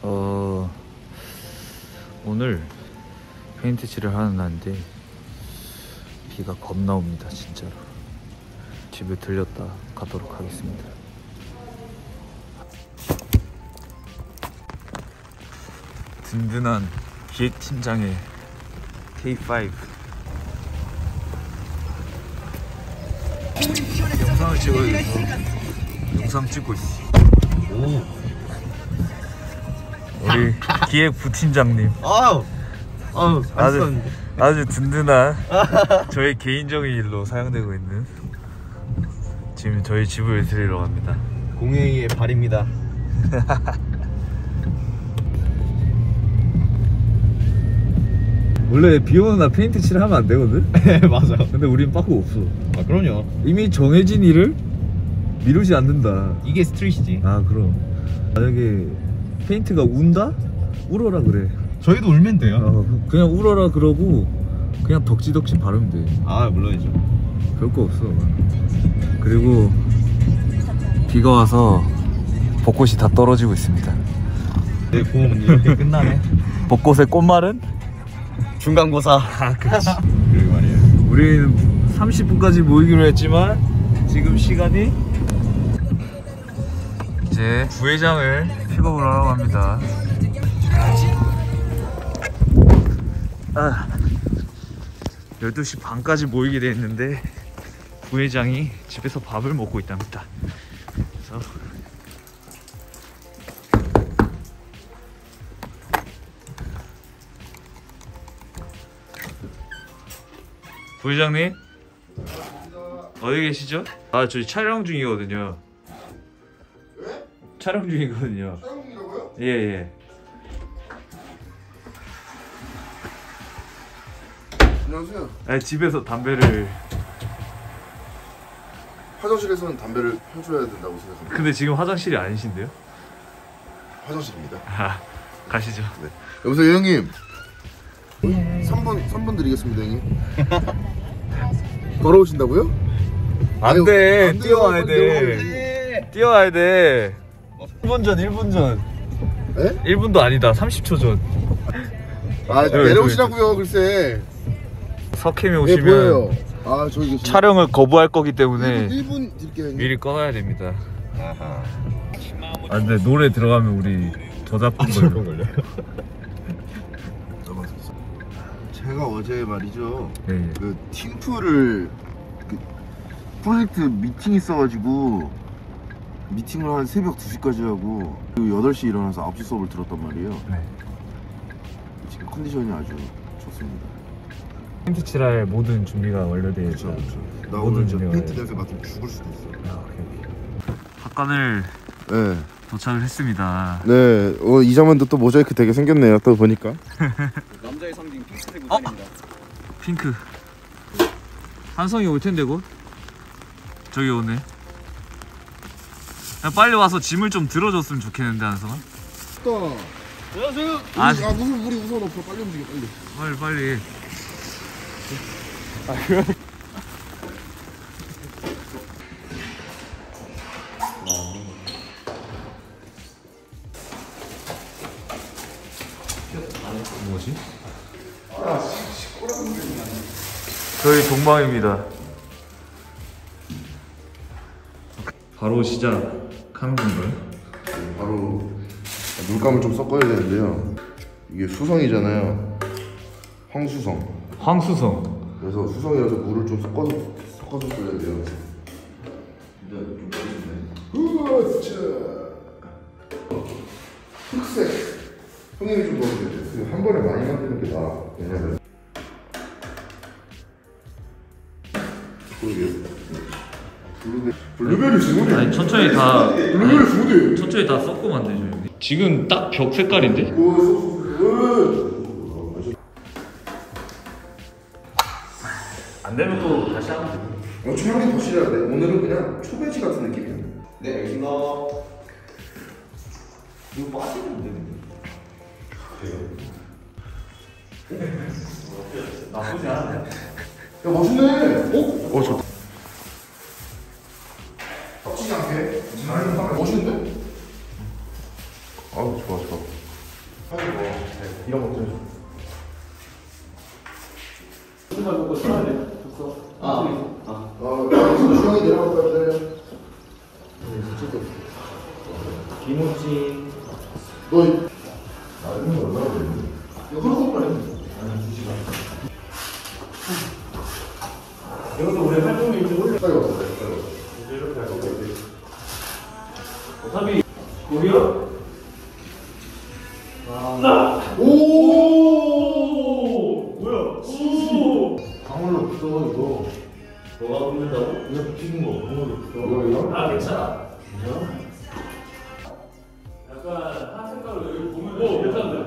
오늘 페인트 칠을 하는 날인데 비가 겁나 옵니다. 진짜로. 집에 들렸다 가도록 하겠습니다. 든든한 기획팀장의 K5 영상을 찍어야 돼서 영상 찍고 있어. 오, 우리 기획 부팀장님 아주 든든한 저의 개인적인 일로 사용되고 있는 지금 저희 집을 들리러 갑니다. 공예의 발입니다. 원래 비 오는 날 페인트 칠하면 안 되거든? 네, 맞아. 근데 우린 빠꾸 없어. 아, 그럼요. 이미 정해진 일을 미루지 않는다. 이게 스트릿이지. 아, 그럼 만약에 페인트가 운다? 울어라 그래. 저희도 울면 돼요. 그냥 울어라 그러고 그냥 덕지덕지 바르면 돼. 아, 물론이죠. 별거 없어. 그리고 비가 와서 벚꽃이 다 떨어지고 있습니다. 내 고음은 이렇게 끝나네. 벚꽃의 꽃말은? 중간고사. 아, 그렇지. 그러게 말이에요. 우리는 30분까지 모이기로 했지만 지금 시간이 이제 부회장을 픽업을 하러 갑니다. 12시 반까지 모이게 돼 있는데 부회장이 집에서 밥을 먹고 있답니다. 그래서 부회장님 어디 계시죠? 아, 저희 촬영 중이거든요. 왜? 촬영 중이거든요. 촬영 중이라고요? 예예. 안녕하세요. 아니, 집에서 담배를. 화장실에서는 담배를 펴줘야 된다고 생각합니다. 근데 지금 화장실이 아니신데요? 화장실입니다. 아, 가시죠. 네. 여보세요, 형님. 3분 드리겠습니다, 형님. 걸어오신다고요? 안 돼. 안 돼요. 뛰어와야 돼. 뛰어와야 돼. 1분 전, 1분 전. 에? 1분도 아니다. 30초 전. 아, 내려오시라고요, 글쎄. 석캠에 네, 오시면 보여요. 아, 저기 계시네. 촬영을 거부할 거기 때문에 1분 드릴게요, 형님. 미리 꺼놔야 됩니다. 아하. 아, 근데 노래 들어가면 우리 저작권 걸려. 제가 어제 말이죠. 예, 예. 그 팀플을 그 프로젝트 미팅 있어가지고 미팅을 한 새벽 2시까지 하고 그리고 8시 일어나서 9시 수업을 들었단 말이에요. 네. 지금 컨디션이 아주 좋습니다. 페인트 칠할 모든 준비가 완료되어 있죠. 나 모든 오늘 저 준비가 페인트 냄새 맡으면 죽을 수도 있어. 아, 오케이. 학관을 네. 도착을 했습니다. 네. 이 장면도 또 모자이크 되게 생겼네요. 또 보니까. 남자의 상징 핑크색 우산입니다. 핑크. 한성이 올 텐데 곧. 저기 오네. 야, 빨리 와서 짐을 좀 들어줬으면 좋겠는데, 한성아. 안녕하세요. 아, 무슨 우리 우선 없어. 빨리 움직여 빨리. 빨리. 뭐지? 저희 동방입니다. 바로 시작하는 건가요? 바로 물감을 좀 섞어야 되는데요. 이게 수성이잖아요. 황수성. 황수성. 그래서 수성이라서 물을 좀 섞어서 써야 돼요. 좀 멋있네. 흑색. 형님이 좀 넣어줘야 돼요. 한 번에 많이 만드는 게 나아. 왜냐면 블루베리 스무디. 아니, 천천히 다. 블루베리 스무디. 천천히 다 섞고 만들죠. 지금 딱 벽 색깔인데? 안 되면 또 다시 하면 돼. 촬영이 더 싫어야 돼. 오늘은 그냥 초배지 같은 느낌이야. 네, 알겠습니다. 이거 빠지는데. 나쁘지 않네. 야, 멋있네. 좋다. 빡치지 않게. 멋있는데? 아우, 좋아. 이런 것 좀. 주영이 내려갈 거야, 기다려. 김우진. 너, 이런 거 얼마나 걸리니? 이거 흐르고 빨리. 아니, 2시간. 이것도 우리 활동 일지 올려. 빨리 왔어, 빨리 왔어. 이제 이렇게 할 거고. 어차피, 고려? 오! 뭐야? 오! 방울로 붙어, 이거. 뭐가 붙는다고? 그냥 붙이는 거, 방울로 붙어. 이거? 아, 괜찮아. 약간 하생각을 여기 보면 오, 괜찮네.